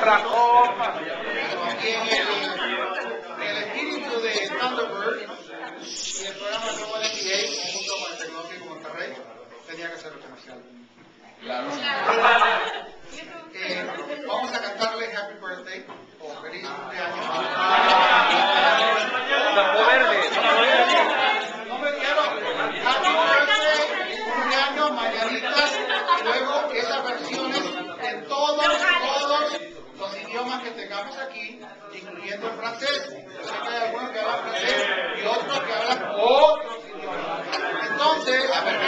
otra copa. En el espíritu de Thunderbird y el programa nuevo de NBA, junto con el Tecnológico Monterrey, tenía que ser el comercial. Claro. Vamos a cantarle Happy Birthday o Feliz Cumpleaños. Campo Verde. No me quiero. Happy Birthday, Feliz Cumpleaños, mañanitas, y luego esas versiones en todos los idiomas que tengamos aquí, incluyendo el francés. Yo sé que hay algunos que hablan francés y otros que hablan otros idiomas. Entonces,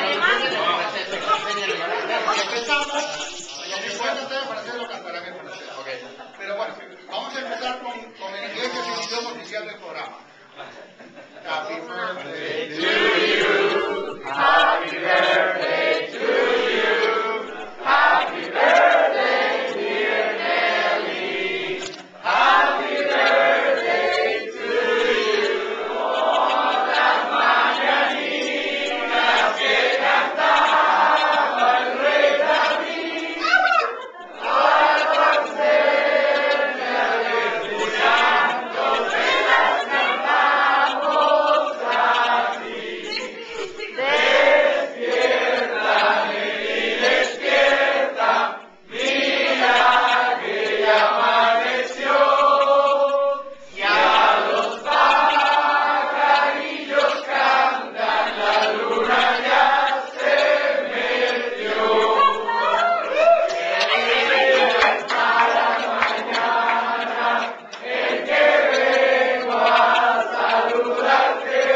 empezamos, lo que pueden hacer en francés lo cantarán en francés. Pero bueno, vamos a empezar con el inglés, que es el idioma oficial del programa. Happy birthday to you. Happy birthday to you. Happy birthday, dear Nelly. Happy birthday to you. Por las mañanitas que cantaba el rey David, al concederme aleluya, se las cantamos a ti. Despierta, Nelly, despierta, mira que ya amaneció, ya los pajarillos cantan, la luna ya se metió. Para mañana, el que vengo a saludarte.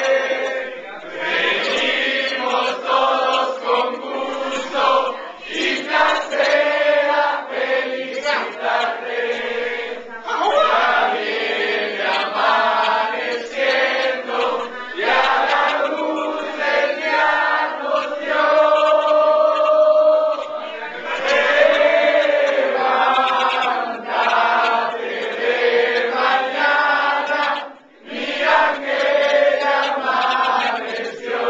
Venimos todos con gusto y placer a felicitarte. Ya viene amaneciendo, ya la luz del día nos dio. Levántate de mañana, mira que ya amaneció.